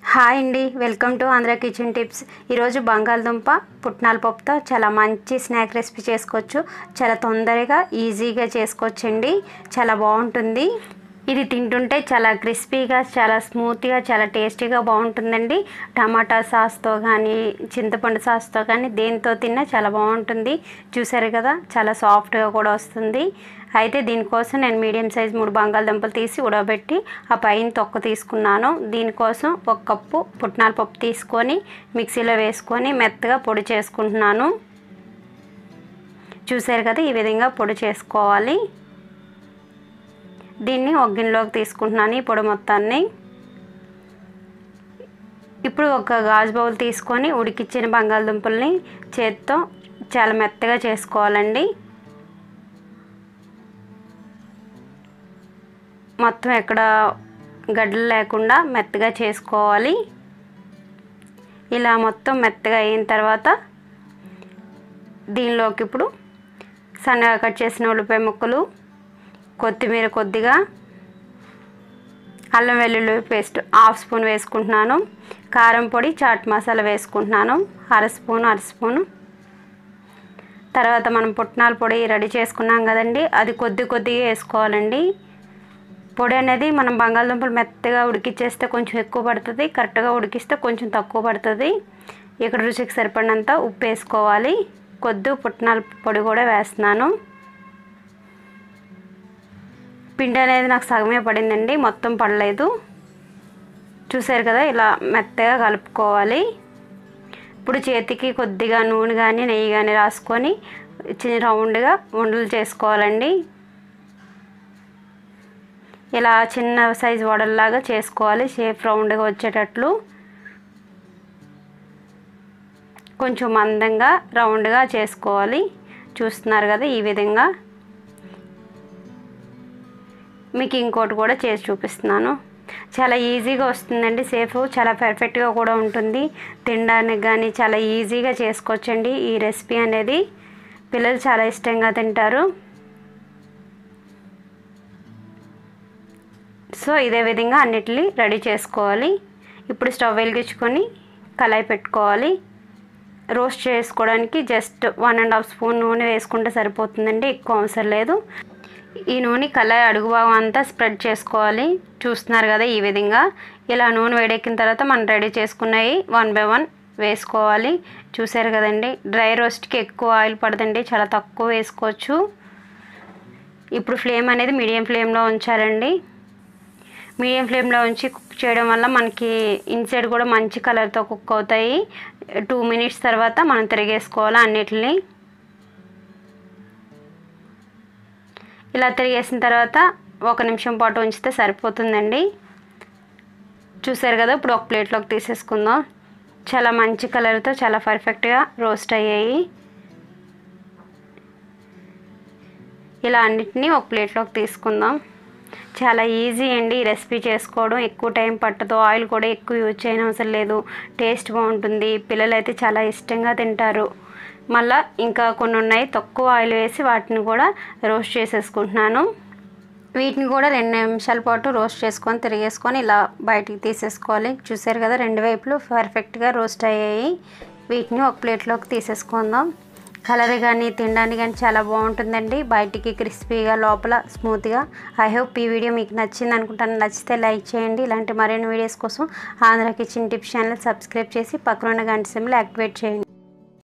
Hi అండి, welcome to Andhra kitchen tips. ఈరోజు బంగాళదుంప పుట్నాల పప్పుతో చాలా మంచి స్నాక్ రెసిపీ చేసుకోవచ్చు. చాలా తొందరగా ఈజీగా చేసుకోవచ్చండి. చాలా బాగుంటుంది. ఇది తింటుంటే చాలా క్రిస్పీగా, చాలా స్మూత్గా, చాలా టేస్టీగా బాగుంటుందండి. టమాటా సాస్తో కానీ, చింతపండు సాస్తో కానీ దేనితో తిన్నా చాలా బాగుంటుంది. చూసారు కదా, చాలా సాఫ్ట్గా కూడా వస్తుంది. అయితే దీనికోసం నేను మీడియం సైజ్ 3 బంగాళదుంపలు తీసి ఉడకబెట్టి ఆ పైన తొక్క తీసుకున్నాను. దీనికోసం 1 కప్పు పుట్నాల పప్పు తీసుకొని మిక్సీలో వేసుకొని మెత్తగా పొడి చేసుకుంటున్నాను. చూసారు కదా, ఈ విధంగా పొడి చేసుకోవాలి. దీన్ని ఒక గిన్నెలోకి తీసుకుంటున్నాను ఈ పొడి మొత్తాన్ని. ఇప్పుడు ఒక గాజు బౌల్ తీసుకొని ఉడికించిన బంగాళదుంపల్ని చేత్తో చాలా మెత్తగా చేసుకోవాలండి. మొత్తం ఎక్కడ గడ్డలు లేకుండా మెత్తగా చేసుకోవాలి. ఇలా మొత్తం మెత్తగా అయిన తర్వాత దీనిలోకి ఇప్పుడు సన్నగా కట్ చేసిన ఉల్లిపాయ ముక్కలు, కొత్తిమీర కొద్దిగా, అల్లం వెల్లుల్లి పేస్ట్ 1/2 స్పూన్ వేసుకుంటున్నాను. కారం పొడి, చాట్ మసాలా వేసుకుంటున్నాను 1/2 స్పూను. తర్వాత మనం పుట్నాల పొడి రెడీ చేసుకున్నాం కదండి, అది కొద్దిగా వేసుకోవాలండి. పొడి అనేది మనం బంగాళదుంపలు మెత్తగా ఉడికిచ్చేస్తే కొంచెం ఎక్కువ పడుతుంది, కరెక్ట్గా ఉడికిస్తే కొంచెం తక్కువ పడుతుంది. ఇక్కడ రుచికి సరిపడినంత ఉప్పు వేసుకోవాలి. పుట్నాల పొడి కూడా వేస్తున్నాను. పిండి అనేది నాకు సగమే పడిందండి, మొత్తం పడలేదు. చూసారు కదా, ఇలా మెత్తగా కలుపుకోవాలి. ఇప్పుడు చేతికి కొద్దిగా నూనె కానీ నెయ్యి కానీ రాసుకొని చిన్న రౌండ్గా ఉండలు చేసుకోవాలండి. ఇలా చిన్న సైజు వడల్లాగా చేసుకోవాలి, షేప్ రౌండ్గా వచ్చేటట్లు. కొంచెం మందంగా రౌండ్గా చేసుకోవాలి. చూస్తున్నారు కదా, ఈ విధంగా. మీకు ఇంకోటి కూడా చేసి చూపిస్తున్నాను. చాలా ఈజీగా వస్తుందండి, సేఫ్, చాలా పర్ఫెక్ట్గా కూడా ఉంటుంది. తినడానికి కానీ చాలా ఈజీగా చేసుకోవచ్చండి ఈ రెసిపీ అనేది. పిల్లలు చాలా ఇష్టంగా తింటారు. సో ఇదే విధంగా అన్నిటిని రెడీ చేసుకోవాలి. ఇప్పుడు స్టవ్ వెలిగించుకొని కళాయి పెట్టుకోవాలి. రోస్ట్ చేసుకోవడానికి జస్ట్ 1.5 స్పూన్ నూనె వేసుకుంటే సరిపోతుందండి, ఎక్కువ అవసరం లేదు. ఈ నూనె కళాయి అడుగు భాగం అంతా స్ప్రెడ్ చేసుకోవాలి. చూస్తున్నారు కదా, ఈ విధంగా. ఇలా నూనె వేడెక్కిన తర్వాత మనం రెడీ చేసుకున్నవి 1 by 1 వేసుకోవాలి. చూసారు కదండి, డ్రై రోస్ట్కి ఎక్కువ ఆయిల్ పడదండి, చాలా తక్కువ వేసుకోవచ్చు. ఇప్పుడు ఫ్లేమ్ అనేది మీడియం ఫ్లేమ్లో ఉంచాలండి. మీడియం ఫ్లేమ్లో ఉంచి కుక్ చేయడం వల్ల మనకి ఇన్సైడ్ కూడా మంచి కలర్తో కుక్ అవుతాయి. 2 minutes తర్వాత మనం తిరిగేసుకోవాలి అన్నిటిని. ఇలా తిరిగేసిన తర్వాత 1 నిమిషం పాటు ఉంచితే సరిపోతుందండి. చూసారు కదా, ఇప్పుడు ఒక ప్లేట్లోకి తీసేసుకుందాం. చాలా మంచి కలర్తో చాలా పర్ఫెక్ట్గా రోస్ట్ అయ్యాయి. ఇలా అన్నిటినీ ఒక ప్లేట్లోకి తీసుకుందాం. చాలా ఈజీ అండి ఈ రెసిపీ చేసుకోవడం, ఎక్కువ టైం పట్టదు. ఆయిల్ కూడా ఎక్కువ యూజ్ చేయని అవసరం లేదు. టేస్ట్ బాగుంటుంది, పిల్లలు అయితే చాలా ఇష్టంగా తింటారు. మళ్ళీ ఇంకా కొన్ని ఉన్నాయి, తక్కువ ఆయిల్ వేసి వాటిని కూడా రోస్ట్ చేసేసుకుంటున్నాను. వీటిని కూడా 2 నిమిషాల పాటు రోస్ట్ చేసుకొని తిరిగేసుకొని ఇలా బయటికి తీసేసుకోవాలి. చూసారు కదా, 2 వైపులు పర్ఫెక్ట్గా రోస్ట్ అయ్యాయి. వీటిని ఒక ప్లేట్లోకి తీసేసుకుందాం. కలర్ కానీ తినడానికి కానీ చాలా బాగుంటుందండి. బయటికి క్రిస్పీగా, లోపల స్మూత్గా. ఐ హోప్ ఈ వీడియో మీకు నచ్చింది అనుకుంటాను. నచ్చితే లైక్ చేయండి. ఇలాంటి మరిన్ని వీడియోస్ కోసం Andhra kitchen tips channel subscribe చేసి పక్కనున్న గంట సింబల్ యాక్టివేట్ చేయండి.